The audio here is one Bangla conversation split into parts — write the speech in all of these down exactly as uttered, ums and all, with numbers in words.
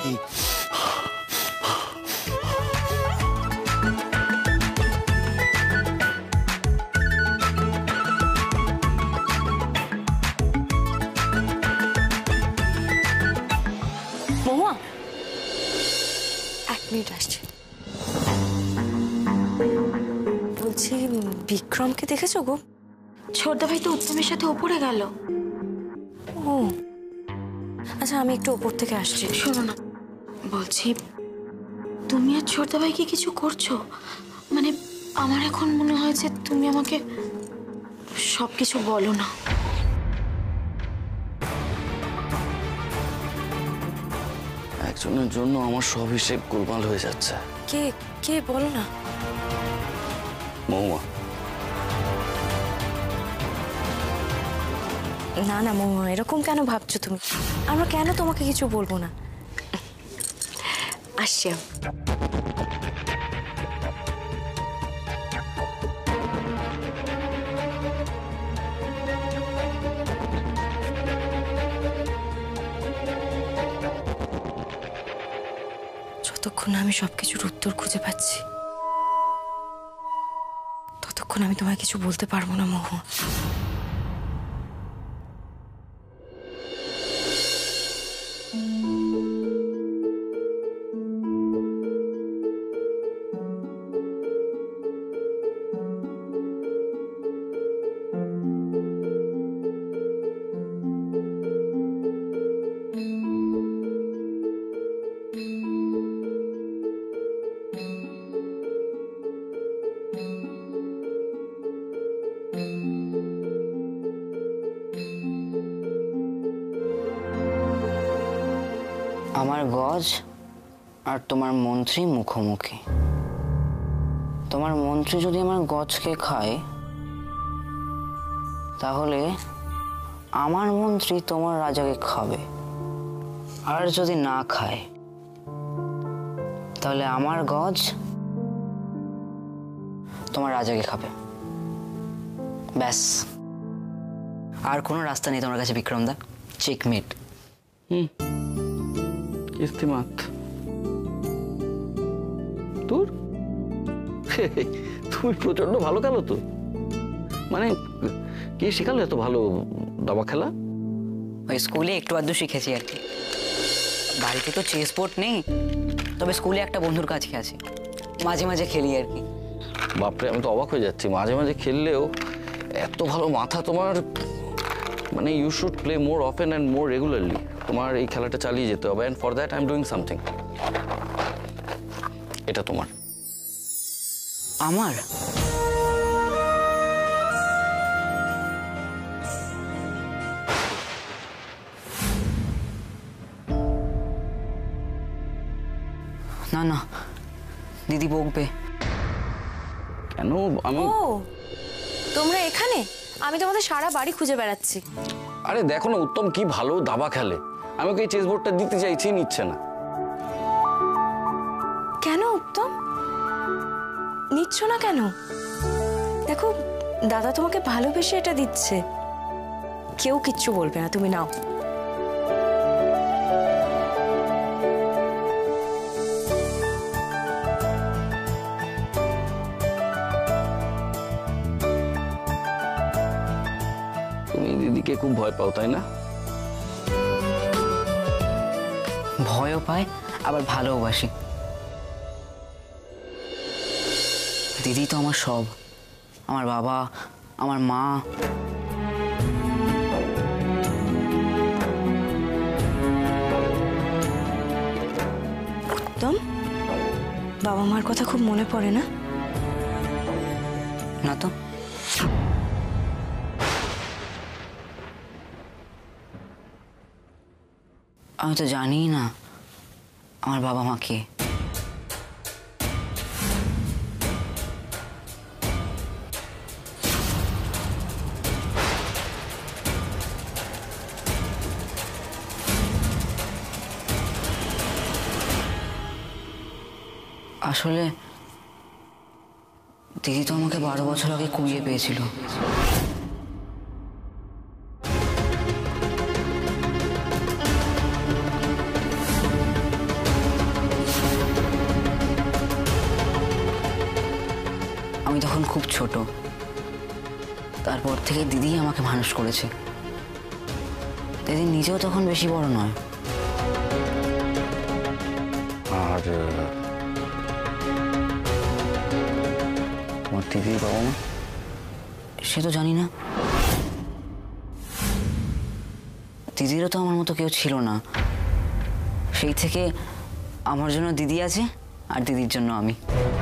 নাকি? মহুয়া, এক মিনিট আসছে। বলছি, বিক্রমকে দেখেছো গো? ছোটদা ভাই তো উত্তমের সাথে ওপরে গেল। ও আচ্ছা, আমি একটু ওপর থেকে আসছি। শোনো না, বলছি তুমি আর ছোটদা ভাইকে কিছু করছো? মানে আমার এখন মনে হয়েছে তুমি আমাকে সবকিছু বলো না। একজনের জন্য আমার সব হিসেব গোলমাল হয়ে যাচ্ছে। কে কে বলো না। মহুয়া। না না মহুয়া, এরকম কেন ভাবছো তুমি? আমরা কেন তোমাকে কিছু বলবো না? আসছি। যতক্ষণ আমি সবকিছুর উত্তর খুঁজে পাচ্ছি ততক্ষণ আমি তোমায় কিছু বলতে পারবো না মহুয়া। আমার গজ আর তোমার মন্ত্রী মুখোমুখি। তোমার মন্ত্রী যদি আমার গজকে খায় তাহলে আমার মন্ত্রী তোমার রাজাকে খাবে, আর যদি না খায় তাহলে আমার গজ তোমার রাজাকে খাবে। ব্যাস, আর কোনো রাস্তা নেই তোমার কাছে বিক্রম দা। চেকমেট। হুম, কিস্তিমাত। তোর তুমি প্রচন্ড ভালো খেলো তো। মানে কে শেখালো এত ভালো দাবা খেলা? ওই স্কুলে একটু আধটু শিখেছি আর কি। বাড়িতে তো চেস বোর্ড নেই, তবে স্কুলে একটা বন্ধুর কাছে আছে, মাঝে মাঝে খেলি আর কি। বাপরে, আমি তো অবাক হয়ে যাচ্ছি। মাঝে মাঝে খেললেও এত ভালো মাথা তোমার। মানে you should play more often and more regularly. তোমার এই খেলাটা চালিয়ে যেতে হবে, and for that I am doing something. এটা তোমার। আমার? না না, দিদি বকবে। কেন? আমি ও তোমরা এখানে? আমি তোমাদের সারা বাড়ি খুঁজে বেড়াচ্ছি। আরে দেখো না, উত্তম কি ভালো দাবা খেলে। আমি ওকে এই চেস বোর্ডটা দিতে চাইছি, নিচ্ছে না। কেন উত্তম নিচ্ছ না কেন? দেখো দাদা তোমাকে ভালোবেসে এটা দিচ্ছে, কেউ কিচ্ছু বলবে না, তুমি নাও। তুমি দিদিকে খুব ভয় পাও, তাই না? ভয়ও পায় আবার ভালোবাসি। দিদি তো আমার সব, আমার বাবা, আমার মা। উত্তম, বাবা মার কথা খুব মনে পড়ে না? না তো। আমি তো জানি না আমার বাবা মা কে। আসলে দিদি তো আমাকে বারো বছর আগে কুড়িয়ে পেয়েছিল। খুব ছোট, তারপর থেকে দিদি আমাকে মানুষ করেছে। দিদি নিজেও তখন বেশি বড় নয়। আর তোমার দিদির বাবা মা? সে তো জানি না। দিদিরও তো আমার মতো কেউ ছিল না। সেই থেকে আমার জন্য দিদি আছে আর দিদির জন্য আমি।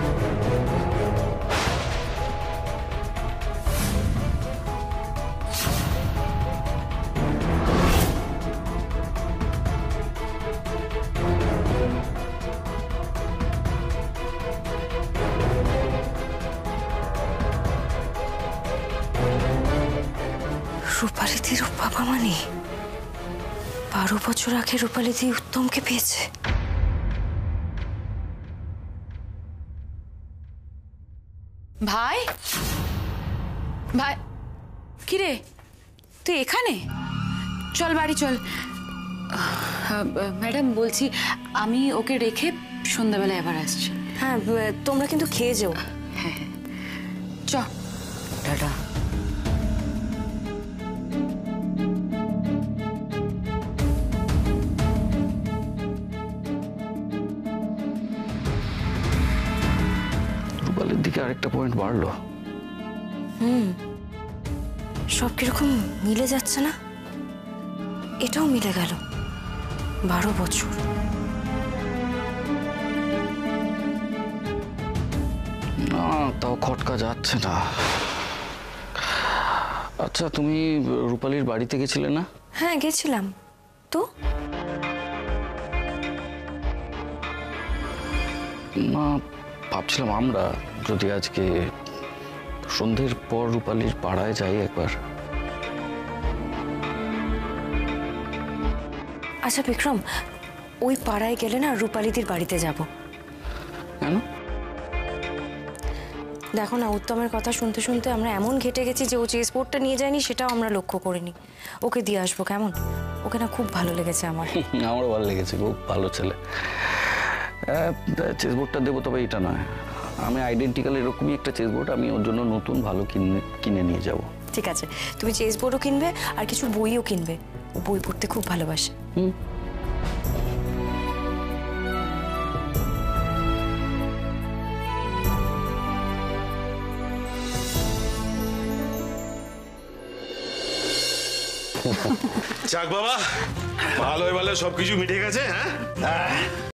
রূপালিদির বাবা মানে বারো বছর আগে রূপালিদি উত্তমকে পেয়েছে। ভাই ভাই কিরে তুই এখানে? চল বাড়ি চল। ম্যাডাম বলছি আমি ওকে রেখে সন্ধ্যাবেলা এবার আসছি। হ্যাঁ, তোমরা কিন্তু খেয়ে যেও। হ্যাঁ হ্যাঁ চ টাটা। রূপালির দিকে আরেকটা পয়েন্ট বাড়লো। হুম, সব কিরকম মিলে যাচ্ছে না? এটাও মিলে গেল। বারো বছর। না, তাও খটকা যাচ্ছে না। আচ্ছা, তুমি রূপালির বাড়িতে গেছিলে না? হ্যাঁ গেছিলাম তো। না, ভাবছিলাম আমরা যদি আজকে সন্ধ্যের পর রূপালির পাড়ায় যাই একবার। আচ্ছা বিক্রম, ওই পাড়ায় গেলে না রূপালিদির বাড়িতে যাব। কেন? দেখো না, উত্তমের কথা শুনতে শুনতে আমরা এমন ঘেটে গেছি যে ও চেস বোর্ডটা নিয়ে যায়নি সেটাও আমরা লক্ষ্য করিনি। ওকে দিয়ে আসবো কেমন? ওকে না খুব ভালো লেগেছে আমার। আমারও ভালো লেগেছে, খুব ভালো ছেলে। চেস বোর্ডটা দেবো, তবে এটা নয়, আমি আইডেন্টিক্যাল এরকমই একটা চেস বোর্ড আমি ওর জন্য নতুন ভালো কিনে কিনে নিয়ে যাব। ঠিক আছে, তুমি চেস বোর্ডও কিনবে আর কিছু বইও কিনবে। ও বই পড়তে খুব ভালোবাসে। হুম। যাক বাবা, ভালো ভালো সবকিছু মিটে গেছে। হ্যাঁ